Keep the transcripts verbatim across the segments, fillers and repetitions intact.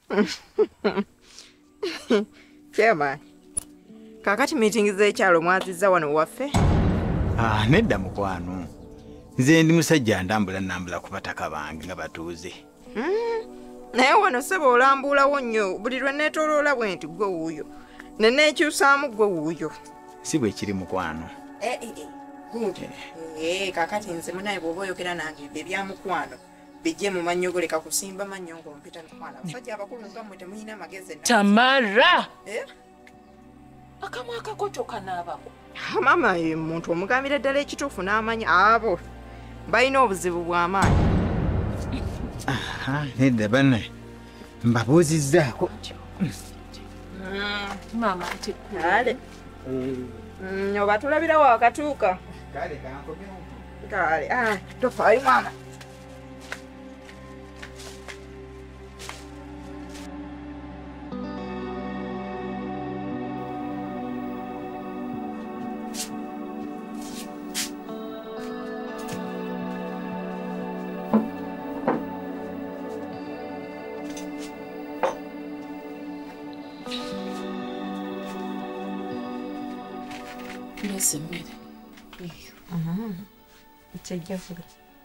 Chairman. Kakati meeting z'ekyalo mwazizza wano waffe? Ah, nedda mukwano. Nze ndi musajja ndambula nambula ku bataka bange nga batuuze. Naye wano sebo olambulawo nnyo buli lwe neetooloola bwe nti gwe wuuyo. Ne neekyusaamu gwe wuuyo. Si bwe kiri mukwano. Eh, eh, eh. Good. Eh, kakati nze munaye bw'oba oyogera nange ebya mukwano. Bijje mu manyogoleka kusimba mannyo ng'ompita mukwano. Abasajja abakulu nga mmwe temulina magezi. Tamara! Eh? Akamwa akakoto kanaabako. Mama ye muntu omugambira ddala ekituufu n'amanya abo balina obuzibu bw'amaanyi. Aha, nedda banne mbabuuzizzaako. Mama ati Kale. Oba tulabirawo akatuuka. Kale kankomyewo. Kale, ah, tofaayo mama. Mbese mmere. Aha. Itajja vuga.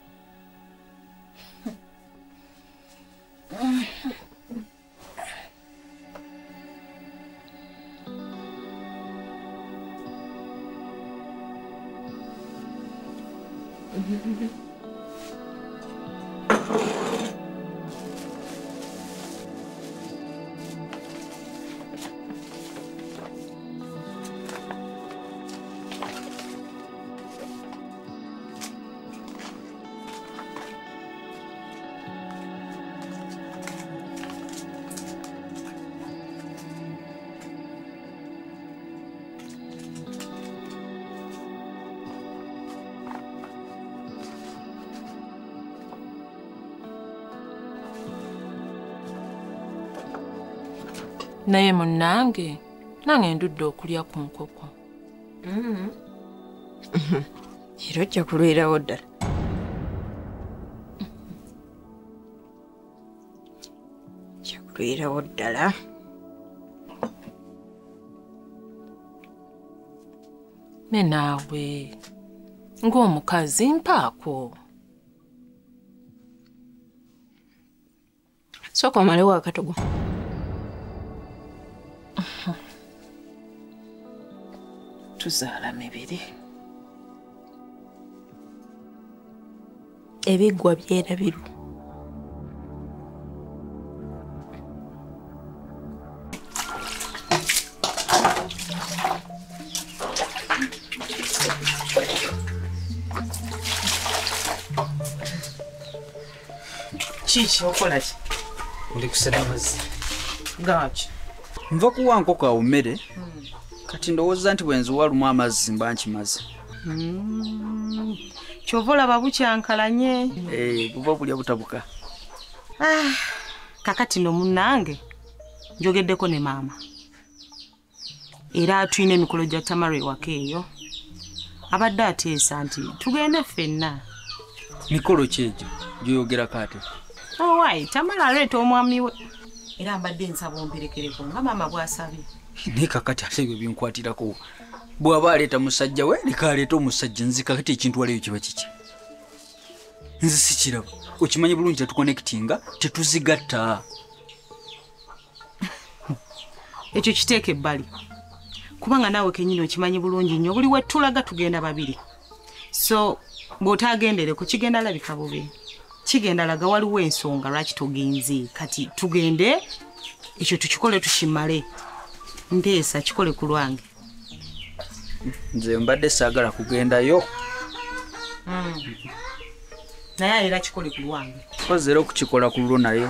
Naye munnange nange ndudde okulya ku nkoko. Era ojja kulwirawo ddala. Ojja kulwirawo ddala. Ne naawe ng'omukazi mpaako. Sooka omalewo akatogo. Tuzaala mibiri. Ebiggwa byerabiru. Kiki okola ki? Ndi kusera amazzi. Gaki. Nva kuwa nkoko awo mmere. Kati ndowooza nti bwe nziwalumu amazzi mba nkimaze. Kyova olaba bukyankalanye. Eh, buba bulya butabuka. Ah, kakati no munnange njogeddeko ne maama. Era tulina emikolo gya Tamara ewaka eyo. Abadde ateesa nti tugende ffenna. Mikolo ki egyo gy'oyogerako ate? Oh, wayi, Tamara aleeta omwami we. Era mbadde nsaba omperekereko nga maama bw'asabye. Naye kakati ate ebyo binkwatirako. Bw'aba aleeta musajja we leka aleeta omusajja nzi kakati ekintu waleyo kiba kiki. Nzi sikiraba. Okimanyi bulungi tetukonekitinga tetuzigatta. Ekyo kiteeke ebbali. Kubanga naawe kennyini okimanyi bulungi nnyo buli we tulaga tugenda babiri. So bw'otaagendereko kigenda labika bubi. Kigenda laga waliwo ensonga lwaki togenze. Kati tugende ekyo tukikole tukimale. Nteesa kikole ku lwange. Nze mbadde saagala kugendayo. Naye era kikole ku lwange. Kozera okukikola ku lulwo nayo.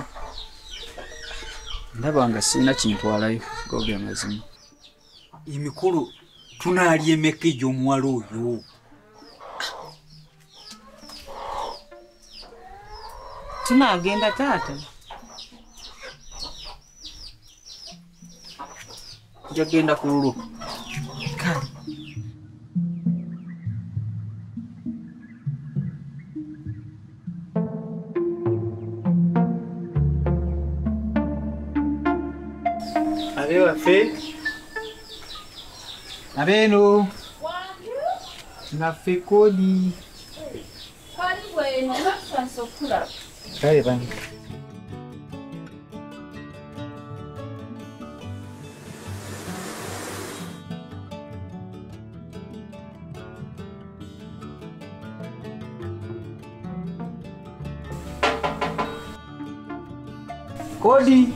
Ndaba nga sirina kintwalayo goge amazima. Emikolo tunaalya emeka egy'omuwala oyo. Tunaagenda taata. Njagenda ku lulwo. Kale. Abe waffe. Abeeno. Naffe kodi. Karibu eno nakusansa okulaba. Kale bani. Kodi.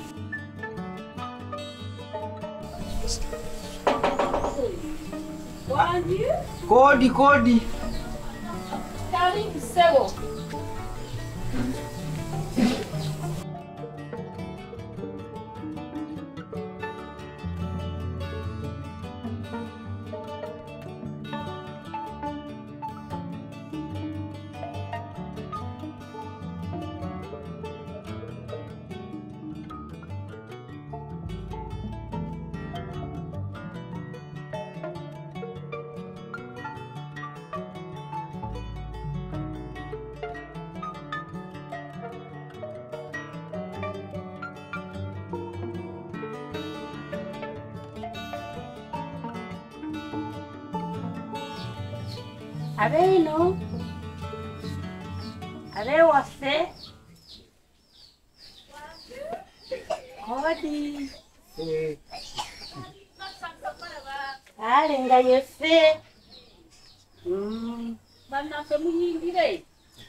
Wangi? Kodi kodi. Karibu sebo. Abeeno. Abe waffe. Kodi. Ale nga yeffe. Mm. Bannaffe muyingire.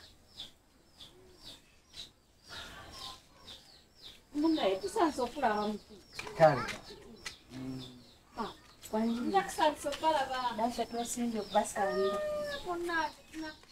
Munnaye tusanze okulaba mutu. Kale. Nakusanze okulaba. Naffe twesinze okubasanga. Bonna